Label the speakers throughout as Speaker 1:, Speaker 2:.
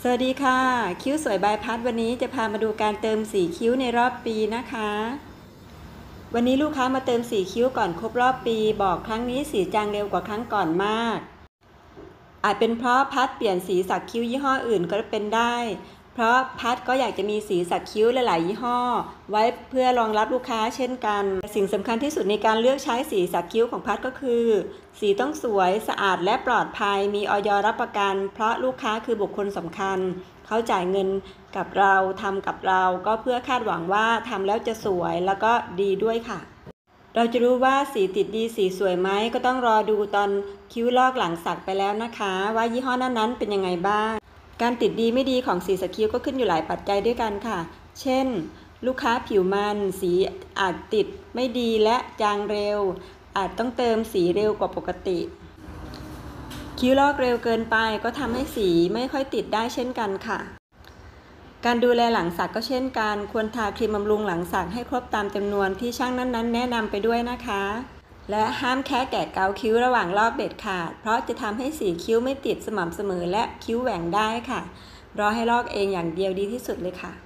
Speaker 1: สวัสดีค่ะคิ้วสวยบายพัดวันนี้จะพามาดูการเติมสีคิ้วในรอบปีนะคะวันนี้ลูกค้ามาเติมสีคิ้วก่อนครบรอบปีบอกครั้งนี้สีจางเร็วกว่าครั้งก่อนมากอาจเป็นเพราะพัดเปลี่ยนสีสักคิ้วยี่ห้ออื่นก็เป็นได้เพราะพัดก็อยากจะมีสีสักคิ้วหลายๆยี่ห้อไว้เพื่อรองรับลูกค้าเช่นกันสิ่งสำคัญที่สุดในการเลือกใช้สีสักคิ้วของพัดก็คือสีต้องสวยสะอาดและปลอดภัยมีอย.รับประกันเพราะลูกค้าคือบุคคลสำคัญเขาจ่ายเงินกับเราทำกับเราก็เพื่อคาดหวังว่าทำแล้วจะสวยแล้วก็ดีด้วยค่ะเราจะรู้ว่าสีติดดีสีสวยไหมก็ต้องรอดูตอนคิ้วลอกหลังสักไปแล้วนะคะว่ายี่ห้อนั้นๆเป็นยังไงบ้างการติดดีไม่ดีของสีสักคิ้วก็ขึ้นอยู่หลายปัจจัยด้วยกันค่ะเช่นลูกค้าผิวมันสีอาจติดไม่ดีและจางเร็วอาจต้องเติมสีเร็วกว่าปกติคิ้วลอกเร็วเกินไปก็ทำให้สีไม่ค่อยติดได้เช่นกันค่ะการดูแลหลังสักก็เช่นกันควรทาครีมบำรุงหลังสักให้ครบตามจำนวนที่ช่างนั้นๆแนะนำไปด้วยนะคะและห้ามแค่แกะเกาคิ้วระหว่างลอกเด็ดขาดเพราะจะทำให้สีคิ้วไม่ติดสม่ำเสมอและคิ้วแหว่งได้ค่ะรอให้ลอกเองอย่างเดียวดีที่สุดเลยค่ะ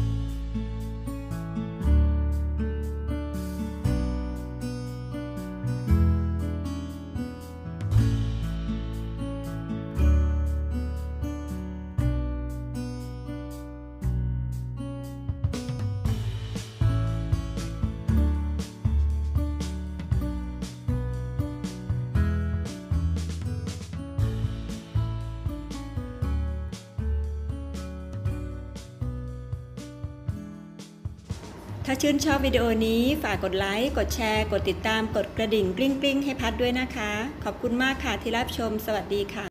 Speaker 1: ถ้าชื่นชอบวิดีโอนี้ฝากกดไลค์ กดแชร์ กดติดตาม กดกระดิ่งกริ๊งๆให้พัดด้วยนะคะ ขอบคุณมากค่ะที่รับชม สวัสดีค่ะ